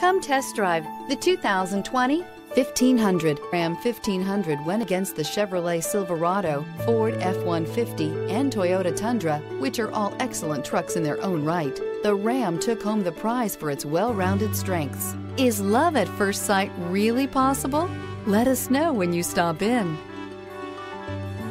Come test drive the 2020 1500. Ram 1500 went against the Chevrolet Silverado, Ford F-150, and Toyota Tundra, which are all excellent trucks in their own right. The Ram took home the prize for its well-rounded strengths. Is love at first sight really possible? Let us know when you stop in.